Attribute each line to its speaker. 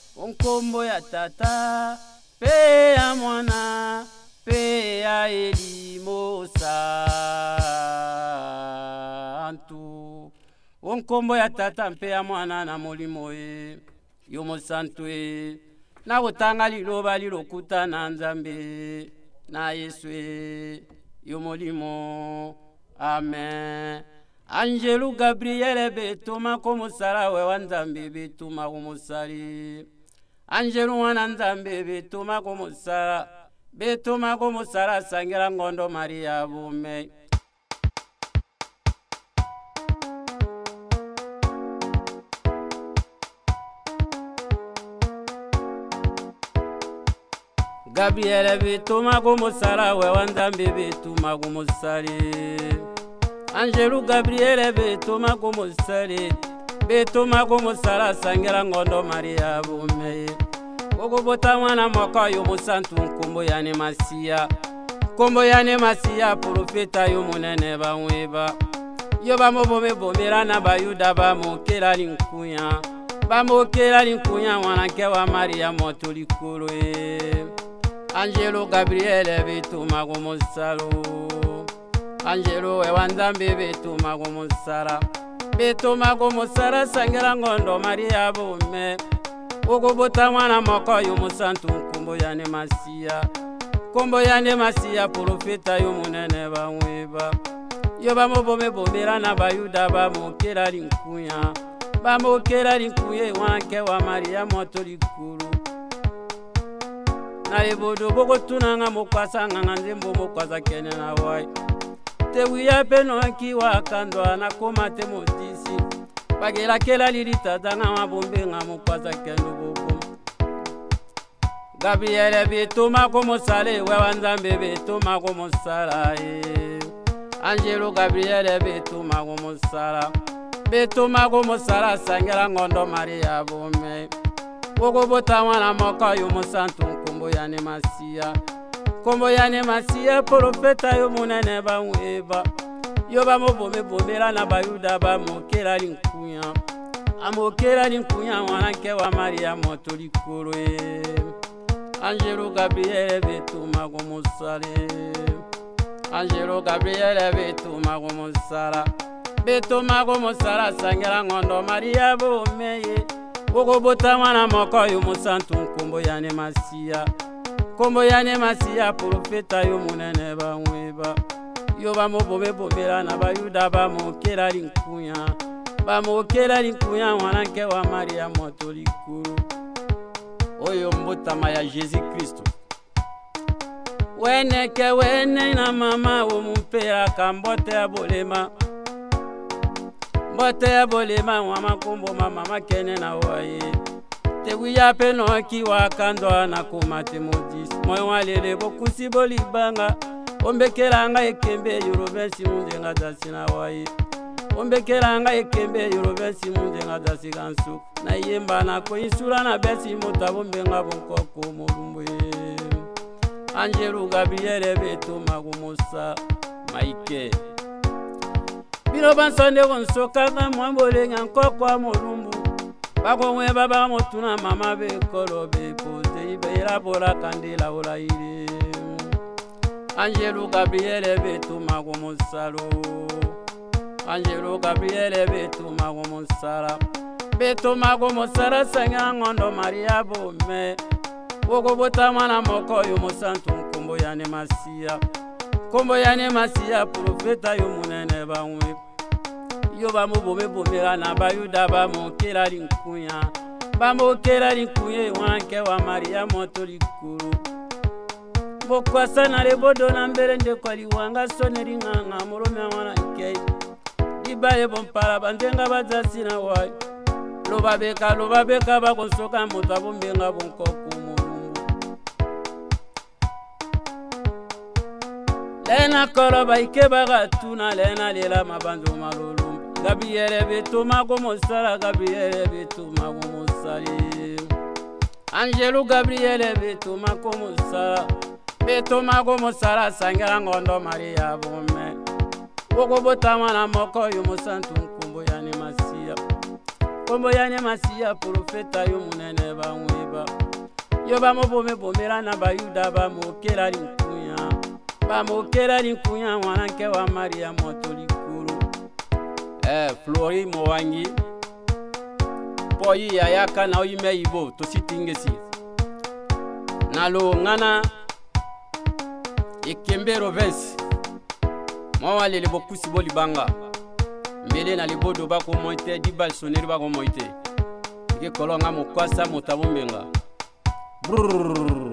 Speaker 1: Onkombo ya tata pe ya mwana pe ya elimo santu. Onkombo ya tata pe ya mwana na molimo e yomo santu e na kutanga liloba lilokuta na Nzambe na Yesu e yomolimo. Amen. Angelu Gabriel betuma kumusara we wanzambe betuma kumusari. Angelu wana Nzambe betuma kumusara sangira ngondo Maria bume. Gabriel betuma kumusara we wanzambe betuma kumusari. Angelu Gabriel betuma kumusara sangira ngondo Maria bume. Ogobota mwana mwaka yomusantu nkombo yane Masiya. Nkombo yane Masiya profeta yomunene bamweba. Yo bamobome bomera na bayuda bamokera linkunya. Bamokera linkunya mwanake wa Maria motolikolo e. Angelo Gabriel betuma kumusalo. Angelo we wanzambe betuma kumusara sangira ngondo Maria bume. Ogobota mwana mwaka yomusantu nkombo yane Masiya. Nkombo yane Masiya profeta yomunene bamweba. Yo bamobome bomera na bayuda bamokera linkunya. Bamokera linkuye wanke wa Maria motolikulu. Nalebodo boko tunanga mokwasa nganzembo mokwasa kene na wai. Te wiya peno ki wakandwa na komate modisi. Bagela kela lirita danga mabombe ngamokwasa kendo bobo. Gabriel betuma kumusale we wanzambe betuma kumusala e. Angelo Gabriel betuma kumusala sangira ngondo Maria bume. Ogobota mwana mwaka yomusantu nkombo yane Masiya. Nkombo yane Masiya profeta yomunene bamweba. Yo bamobome bomera na bayuda bamokera linkunya. Amokera linkunya mwanake wa Maria motolikolo e. Angelo Gabriel betuma kumusale. Angelo Gabriel betuma kumusala sangira ngondo Maria bume. Ogobota mwana mwaka yomusantu nkombo yane Masiya. Nkombo yane Masiya profeta yomunene bamweba. Yo bamobome bomera na bayuda bamokera linkunya. Bamokera linkunya mwanake wa Maria motolikulu. Oyo mbotama ya Jésus Christo. Weneke wene na mama womumpera kambote ya bolema. Mbote ya bolema wama kumbo mama kene na waye. Te wiya peno ki wakandwa na kumate modis. Moyo walele bokusi bolibanga. Ombekelanga ekembe yorobensi munzenga dasina waye. Ombekelanga ekembe yorobensi munzenga dasigansu. Na yemba na ko insura na besi mutabombenga bonkoko mulumwe. Angelo Gabriel betuma kumusa Maike. Bino bansonde konsoka na mwambole nkoko mulumbu. Bako mwe baba motuna mama be kolobe pose ibera bora kandela olaire. Angelo Gabriel betuma kumusalo. Angelo Gabriel betuma kumusala. Betuma kumusala sanga ngondo Maria bume. Ogobota mwana mwaka yomusantu nkombo yane Masiya. Nkombo yane Masiya profeta yomunene bamwe. Yo bamobome bomera na bayuda bamokera linkunya. Bamokera linkuye wanke wa Maria motolikulu. Bokwasa na lebodo na mbere nde kwa liwanga soneri nganga mulome mwana nkei. Dibaye bompala bandenga bazasina wayi. Lobabeka bakonsoka moto abombenga bonkoko mulumbu. Lena koloba ike bagatuna lena lela mabanzo malulu. Gabriel betuma kumusala. Gabriel betuma kumusali. Angelo Gabriel betuma kumusala. Betuma kumusala sangira ngondo Maria bume. Ogobota mwana mwaka yomusantu nkombo yane Masiya. Nkombo yane Masiya profeta yomunene bamwe. ba yo ba mo bome bomera na ba yuda ba mo kera linkunya ba mo kera linkunya wana nke wa Maria motoli kuru Flori mo wangi po yi ayaka na oyime ibo to sitingesi nalo ngana ikembero vens mo wale le bokusi bolibanga mbele na libodo ba ko moite di bal soneri ba ko moite ke kolonga mo kwasa mo tabombenga brrr